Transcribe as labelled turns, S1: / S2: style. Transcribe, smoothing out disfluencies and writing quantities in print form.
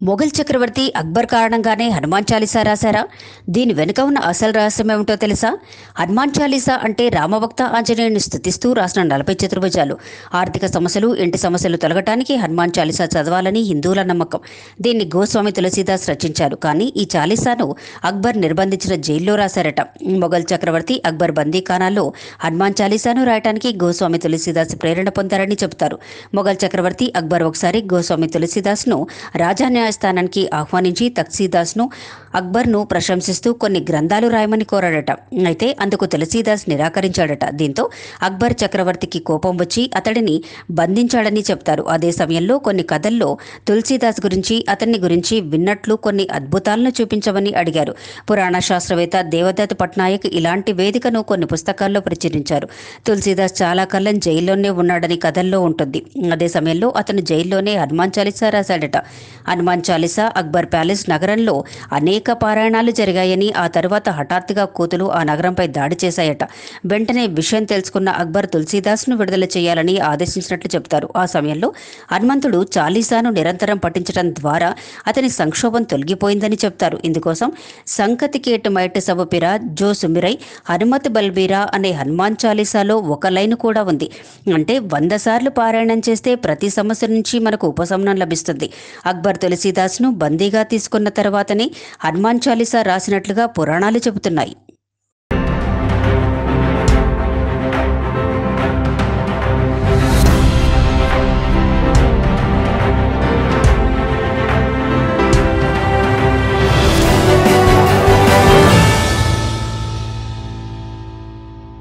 S1: మొఘల్ చక్రవర్తి అక్బర్ కారణంగానే హనుమాన్ చాలీసా రాశారా? దీని వెనుక ఉన్న అసలు రహస్యం ఏమిటో తెలుసా? హనుమాన్ చాలీసా అంటే రామభక్త ఆంజనేయుని స్తుతిస్తూ రాసిన 40 చతుర్భుజాలు. ఆర్థిక సమస్యలు, ఇంటి సమస్యలు తొలగటానికి హనుమాన్ చాలీసా చదవాలని హిందువుల నమ్మకం. దీన్ని గోస్వామి తులసీదాస్ రచించారు. కానీ ఈ చాలీసాను అక్బర్ నిర్బంధించిన జైల్లో రాశారట. మొఘల్ చక్రవర్తి అక్బర్ బందీఖానాల్లో హనుమాన్ చాలీసాను రాయటానికి గోస్వామి తులసీదాస్ ప్రేరణ పొందారని చెబుతారు. మొఘల్ చక్రవర్తి అక్బర్ ఒకసారి గోస్వామి తులసీదాస్ను రాజా స్థానానికి ఆహ్వానించి తక్సీదాస్ను అక్బర్ను ప్రశంసిస్తూ కొన్ని గ్రంథాలు రాయమని కోరాడట. అయితే అందుకు తులసీదాస్ నిరాకరించాడట. దీంతో అక్బర్ చక్రవర్తికి కోపం వచ్చి అతడిని బంధించాడని చెప్తారు. అదే సమయంలో కొన్ని కథల్లో తులసీదాస్ గురించి, అతన్ని గురించి విన్నట్లు కొన్ని అద్భుతాలను చూపించమని అడిగారు. పురాణ శాస్త్రవేత్త దేవదత్ పట్నాయక్ ఇలాంటి వేదికను కొన్ని పుస్తకాల్లో ప్రచురించారు. తులసీదాస్ చాలా కాలం జైల్లోనే ఉన్నాడని కథల్లో ఉంటుంది. అదే సమయంలో అతను జైల్లోనే హనుమాన్ చాలీసా రాశాడట. హనుమాన్ చాలీసా అక్బర్ ప్యాలెస్ నగరంలో అనేక పారాయణాలు జరిగాయని, ఆ తర్వాత హఠాత్తుగా కోతులు ఆ నగరంపై దాడి చేశాయట. వెంటనే విషయం తెలుసుకున్న అక్బర్ తులసీదాస్ను విడుదల చేయాలని ఆదేశించినట్లు చెబుతారు. ఆ సమయంలో హనుమంతుడు చాలీసాను నిరంతరం పఠించడం ద్వారా అతని సంక్షోభం తొలగిపోయిందని చెప్తారు. ఇందుకోసం సంకతికేట్ మైట్ సబ్ పిరా జో సుమిరై హనుమత్ బల్బీరా అనే హనుమాన్ చాలీసాలో ఒక లైన్ కూడా ఉంది. అంటే 100 సార్లు పారాయణం చేస్తే ప్రతి సమస్య నుంచి మనకు ఉపశమనం లభిస్తుంది. అక్బర్ తులసీదాస్ను బందీగా తీసుకున్న తర్వాతనే హనుమాన్ చాలీసా రాసినట్లుగా పురాణాలు చెబుతున్నాయి.